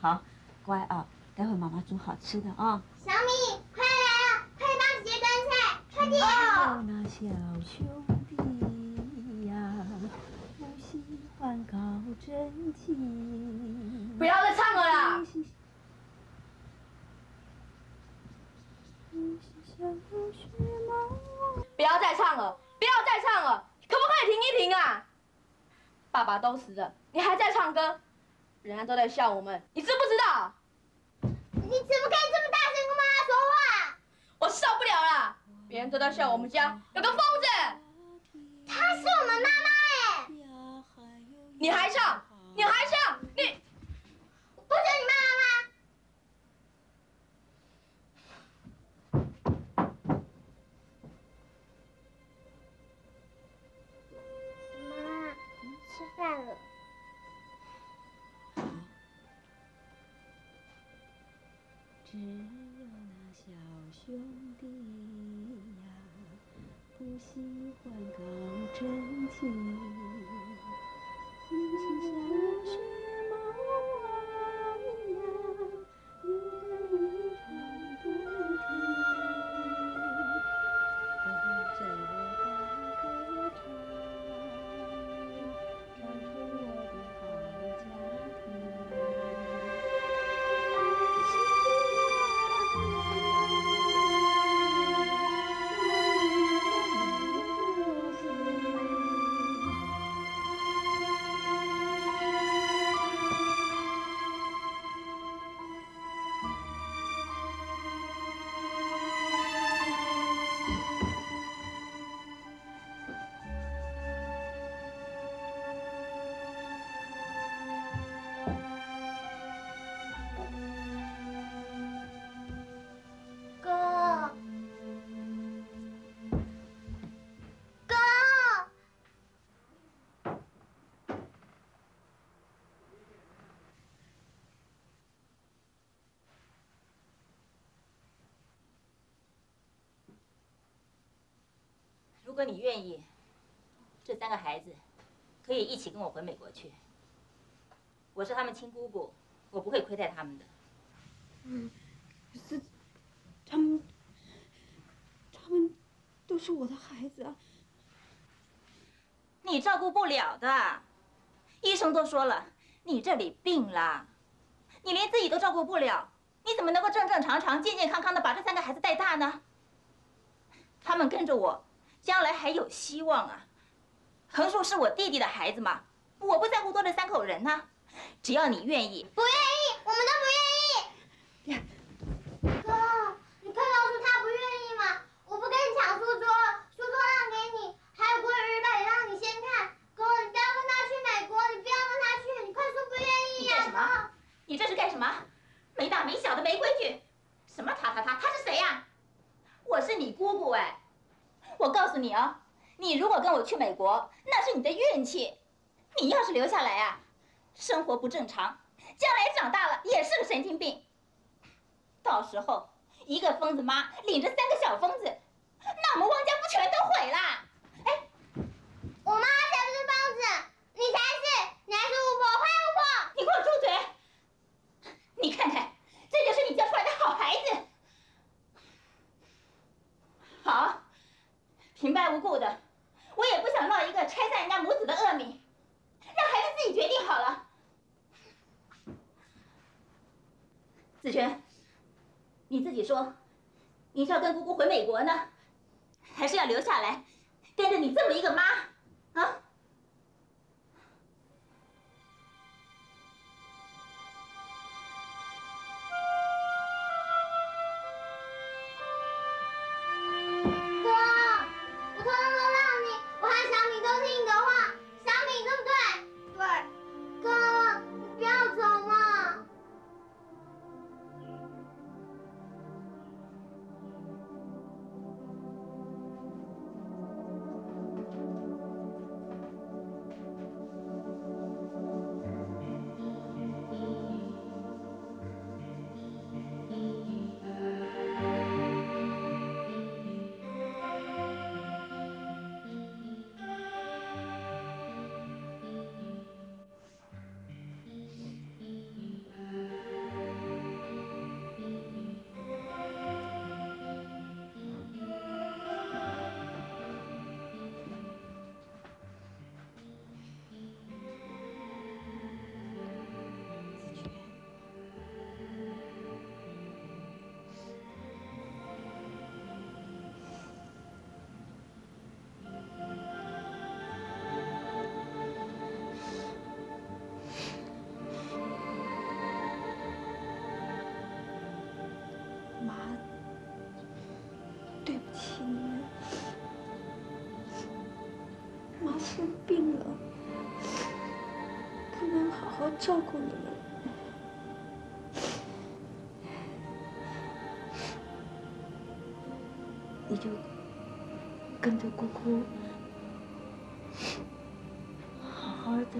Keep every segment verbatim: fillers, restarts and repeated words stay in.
好，乖啊，待会妈妈煮好吃的啊。 小米，快来了，快帮姐姐端菜，快点！ 哦，那小兄弟呀，不喜欢搞真情。 不要再唱了啦！不要再唱了，不要再唱了，可不可以停一停啊？爸爸都死了，你还在唱歌，人家都在笑我们，你知不知道？ 你怎么可以这么大声跟妈妈说话？ 我受不了了，别人都在笑我们家有个疯子。 她是我们妈妈哎！ 你还唱？你还唱？你不是你妈妈吗？ 吃饭了。 只有那小兄弟呀，不喜欢搞真情，你是小学猫王呀，一个一唱不停，跟着我大歌唱。 如果你愿意，这三个孩子可以一起跟我回美国去。我是他们亲姑姑，我不会亏待他们的。 嗯，可是他们，他们都是我的孩子啊。 你照顾不了的，医生都说了，你这里病了，你连自己都照顾不了，你怎么能够正正常常、健健康康的把这三个孩子带大呢？他们跟着我。 将来还有希望啊！横竖是我弟弟的孩子嘛，我不在乎多这三口人呢、啊。只要你愿意， 不愿意，我们都不愿意。哥，你看到说他不愿意嘛？我不跟你抢书桌，书桌让给你，还有国语日报也让你先看。哥，你不要跟他去美国，你不要跟他去，你快说不愿意呀！ 你干什么？你这是干什么？没大没小的，没规矩！什么他他他？他是谁呀、啊？我是你姑姑哎。 我告诉你啊，你如果跟我去美国，那是你的运气。你要是留下来啊，生活不正常，将来长大了也是个神经病。到时候一个疯子妈领着三个小疯子，那我们汪家不全都毁了？哎， 我妈才不是疯子，你才是，你还是巫婆，坏巫婆！ 你给我住嘴！你看看，这就是你教出来的好孩子。好。 平白无故的，我也不想落一个拆散人家母子的恶名，让孩子自己决定好了。子轩，你自己说，你是要跟姑姑回美国呢，还是要留下来，跟着你这么一个妈啊？ 好照顾你们。你就跟着姑姑好好的。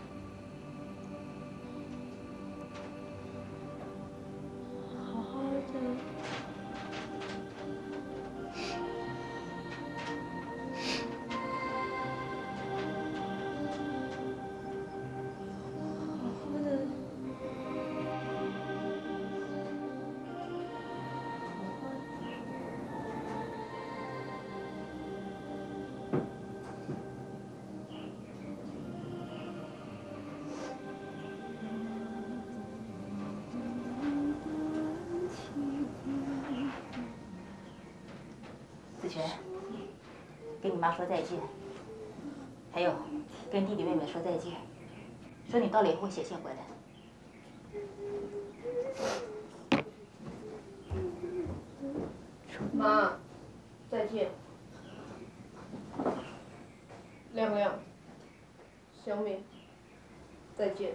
子璇，跟你妈说再见，还有跟弟弟妹妹说再见，说你到了以后会写信回来。 妈，再见。亮亮，小敏，再见。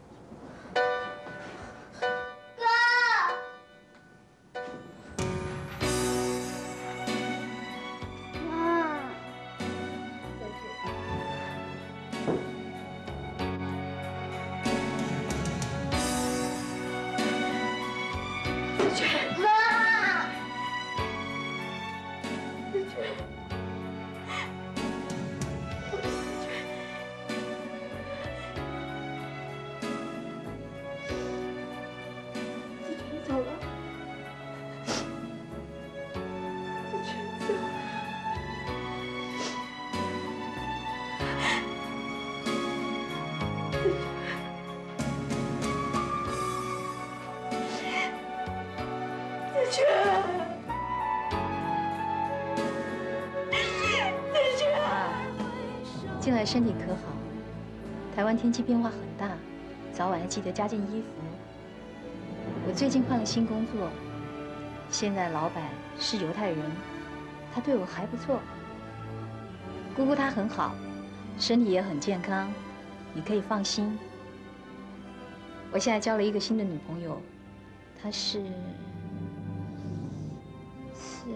近来身体可好？台湾天气变化很大，早晚要记得加件衣服。我最近换了新工作，现在老板是犹太人，他对我还不错。姑姑她很好，身体也很健康，你可以放心。我现在交了一个新的女朋友，她是是。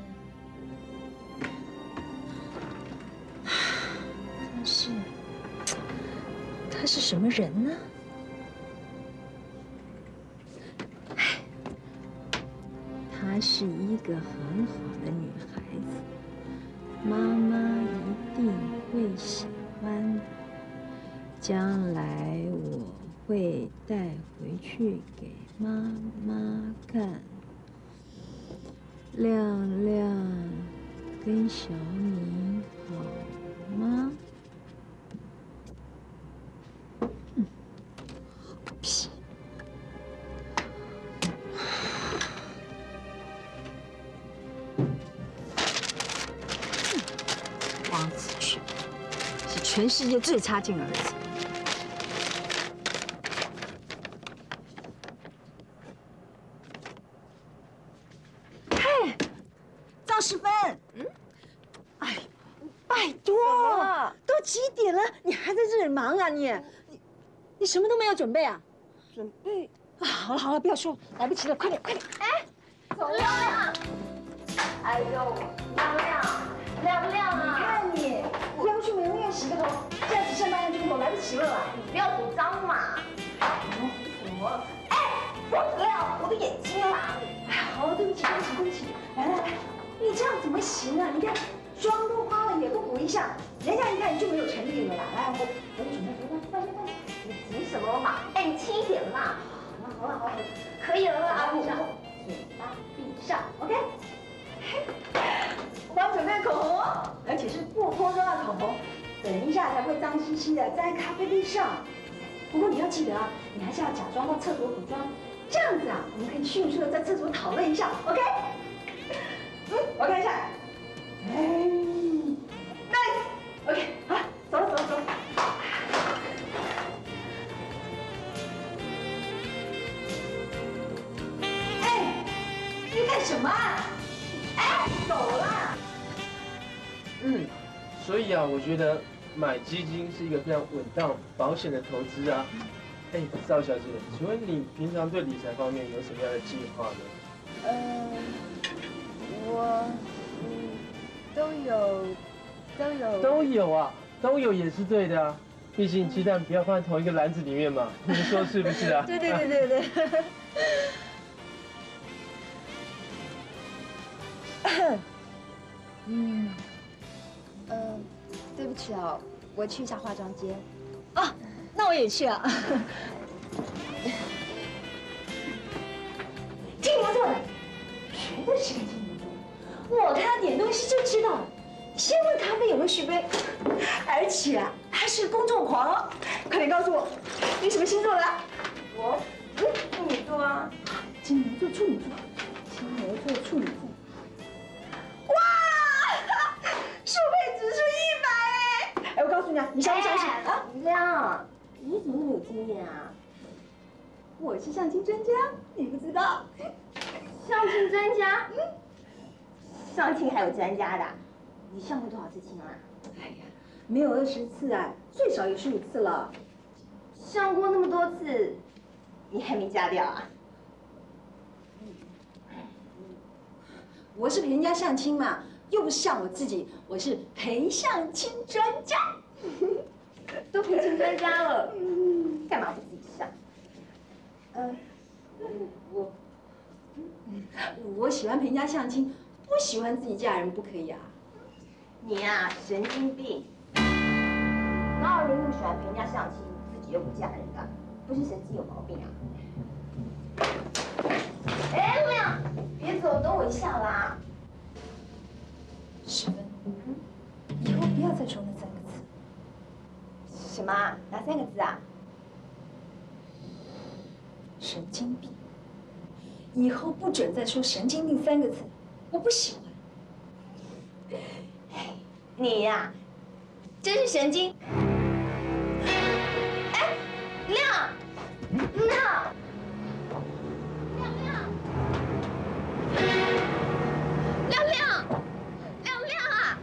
是，她是什么人呢？哎，她是一个很好的女孩子，妈妈一定会喜欢的。将来我会带回去给妈妈看。亮亮跟小敏好吗？ 屁！王子权是全世界最差劲的儿子。嘿，赵世芬，嗯，哎，拜托，都几点了，你还在这里忙啊你？你你什么都没有准备啊？ 准备啊！好了好了，不要说，来不及了，快点快点！ 哎，走亮！哎呦，亮亮，亮亮啊！ 你看你，要不去美容院洗个头，现在只剩半个钟头，来不及了啦！ 你不要主张嘛！什么？哎，我亮，我的眼睛啦！ 哎呀，好了，对不起对不起对不起，来来来，你这样怎么行啊？你看妆都花了，也不补一下，人家一看你就没有诚意了啦！来，我我准备，快快快快！ 你急什么嘛？哎，你轻一点嘛！ 好了好了， 可以了啦，闭上， 嘴巴闭上 ，OK。我帮你准备口红哦，而且是不脱妆的口红，等一下才会脏兮兮的在咖啡杯上。不过你要记得啊，你还是要假装到厕所补妆，这样子啊，我们可以迅速的在厕所讨论一下 ，OK？ 嗯，我看一下，哎 ，nice，OK， 好，走了走了走了。 你干什么啊？哎，走了。 嗯，所以啊，我觉得买基金是一个非常稳当、保险的投资啊。 哎，赵小姐，请问你平常对理财方面有什么样的计划呢？ 呃，我嗯都有都有都有啊，都有也是对的啊。毕竟鸡蛋不要放在同一个篮子里面嘛，你们说是不是啊？ 对对对对对。嗯，呃，对不起啊，我去一下化妆间。 啊，那我也去啊。金牛座的，绝对是个金牛座。我看他点东西就知道了，先问咖啡有没有续杯，而且啊，还是工作狂哦。快点告诉我，你什么星座的？我，嗯，处女座啊。金牛座、处女座，金牛座、处女座。哇，速配指数一百哎！哎，我告诉你啊，你相不相信啊？亮，你怎么那么有经验啊？我是相亲专家，你不知道？ 相亲专家？嗯，相亲还有专家的？你相过多少次亲啊？ 哎呀，没有二十次啊，最少有十五次了。 相过那么多次，你还没嫁掉啊？ 我是陪人家相亲嘛，又不是像我自己，我是陪相亲专家。 都陪亲专家了，干嘛不自己相？ 呃，我我喜欢陪人家相亲，不喜欢自己嫁人，不可以啊？ 你呀、啊，神经病！哪有人那么喜欢陪人家相亲，自己又不嫁人的？不是神经有毛病啊？哎，陆亮，别走，等我一下啦。 十分，以后不要再说那三个字。 什么？哪三个字啊？ 神经病！以后不准再说神经病三个字，我不喜欢。 你呀、啊，真是神经！哎，亮，亮，亮亮，亮亮，亮亮啊！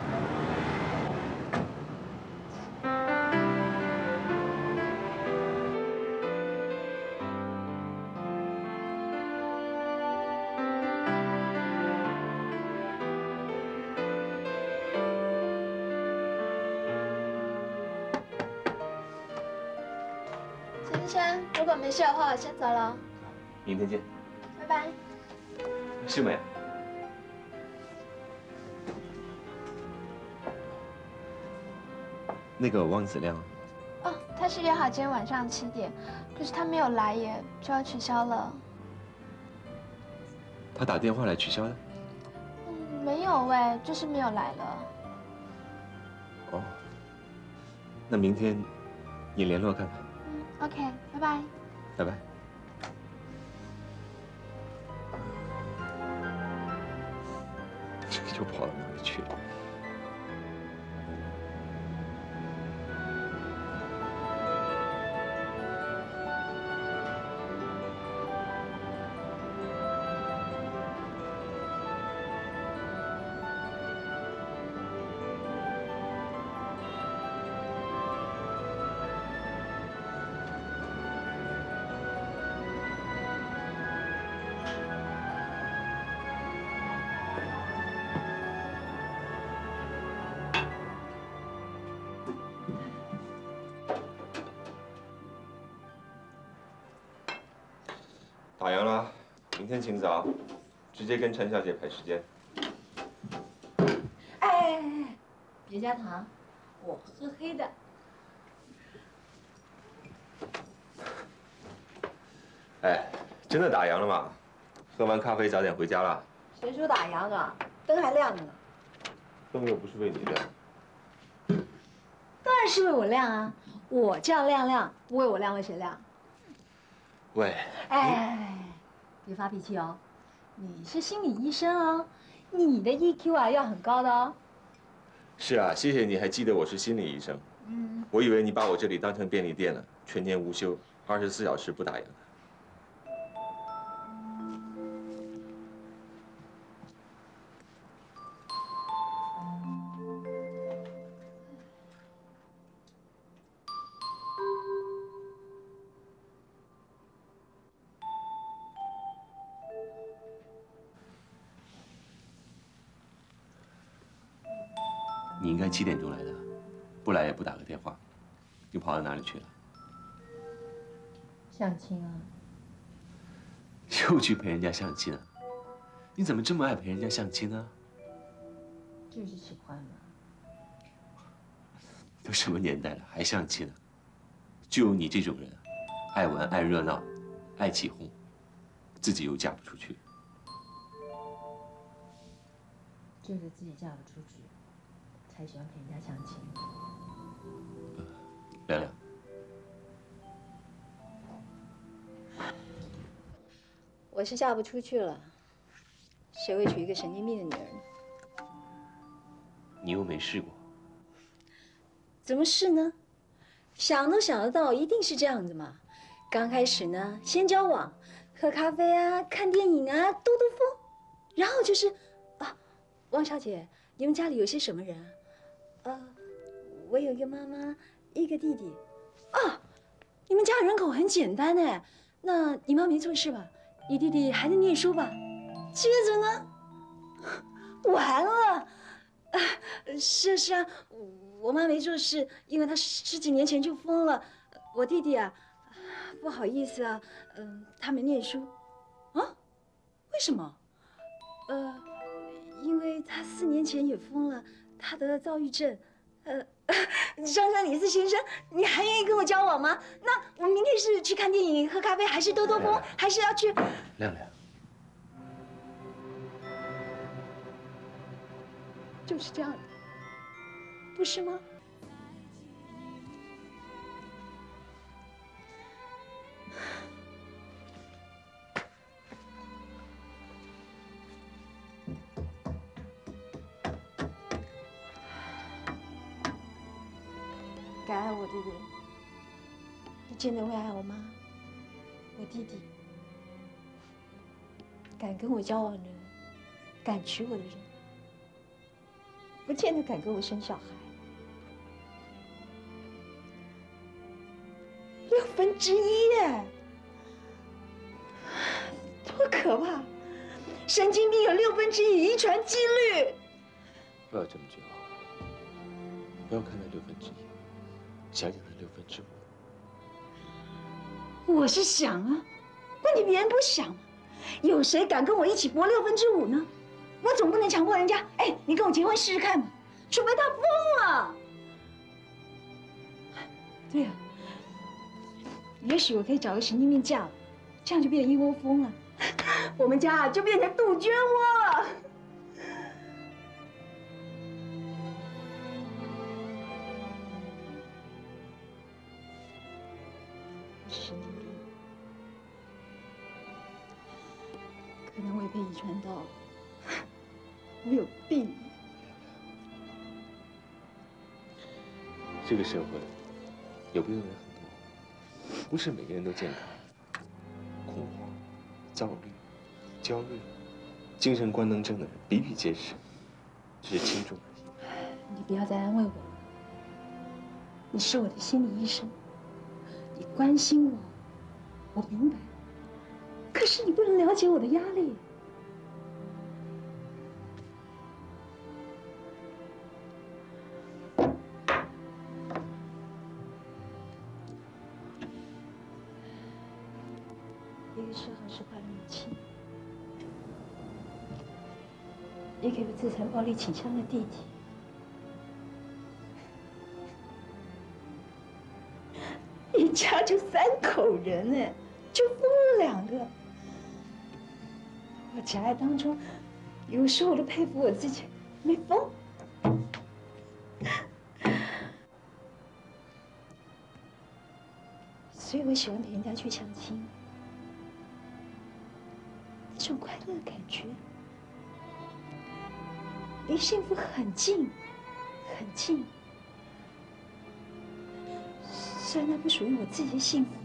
先生，如果没事的话，我先走了， 明天见， 拜拜。 秀美，那个汪子亮， 哦，他是约好今天晚上七点，可是他没有来耶，就要取消了。 他打电话来取消的。 嗯，没有哎，就是没有来了。 哦，那明天你联络看看。 嗯 ，OK， 拜拜。 拜拜。又跑到哪里去了？打烊了，明天请早，直接跟陈小姐排时间。 哎哎哎，别加糖，我喝黑的。 哎，真的打烊了吗？喝完咖啡早点回家了。 谁说打烊啊？灯还亮着呢。 灯又不是为你亮。 当然是为我亮啊！我叫亮亮，不为我亮，为谁亮？ 喂， 哎，别发脾气哦，你是心理医生哦，你的 E Q 啊要很高的哦。 是啊，谢谢你还记得我是心理医生。 嗯， 我以为你把我这里当成便利店了，全年无休，二十四小时不打烊。 你应该七点钟来的，不来也不打个电话，你跑到哪里去了？ 相亲啊。 又去陪人家相亲啊？你怎么这么爱陪人家相亲呢？ 就是喜欢嘛。 都什么年代了，还相亲呢？就有你这种人，爱玩、爱热闹、爱起哄，自己又嫁不出去。 就是自己嫁不出去，才喜欢陪人家相亲。 亮亮， 我是嫁不出去了，谁会娶一个神经病的女儿呢？ 你又没试过。 怎么是呢？想都想得到，一定是这样子嘛。刚开始呢，先交往，喝咖啡啊，看电影啊，兜兜风，然后就是啊，汪小姐，你们家里有些什么人啊？呃，我有一个妈妈，一个弟弟。啊，你们家人口很简单哎。那你妈没做事吧？你弟弟还在念书吧？接着呢，完了。啊，是是啊，我妈没做事，因为她十几年前就疯了。我弟弟啊，不好意思啊，嗯，他没念书。啊？为什么？呃，因为他四年前也疯了，他得了躁郁症。呃，张三李四先生，你还愿意跟我交往吗？那我们明天是去看电影、喝咖啡，还是兜兜风，还是要去？ 亮亮。 就是这样的，不是吗？敢爱我的人，不见得会爱我妈、我弟弟。敢跟我交往的人，敢娶我的人，不见得敢跟我生小孩。六分之一耶，多可怕！神经病有六分之一遗传几率。 不要这么绝望，不要看那六分之一，想想是六分之五。 我是想啊，问题别人不想嘛。有谁敢跟我一起搏六分之五呢？我总不能强迫人家，哎，你跟我结婚试试看嘛，除非他疯了。对呀、啊，也许我可以找个神经病嫁了，这样就变成一窝蜂了，我们家啊就变成杜鹃窝了。神经病，可能我也被遗传到了。我有病。 这个社会有病的人很多，不是每个人都健康。恐慌、躁虑、焦虑、精神官能症的人比比皆是，只是轻重而已。 你不要再安慰我了。你是我的心理医生，你关心我，我明白。可是你不能了解我的压力。一个是好是坏的母亲，一个有自残暴力倾向的弟弟。一家就三口人哎，就疯了两个。我夹在当中，有时候我都佩服我自己没疯。所以我喜欢陪人家去相亲。那种快乐的感觉，离幸福很近，很近。虽然那不属于我自己的幸福，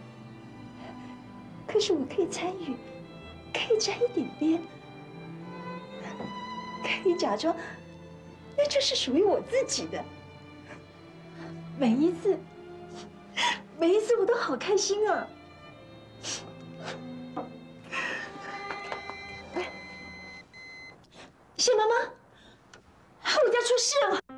可是我可以参与，可以沾一点边，可以假装那就是属于我自己的。每一次，每一次我都好开心啊！谢妈妈，我家出事了。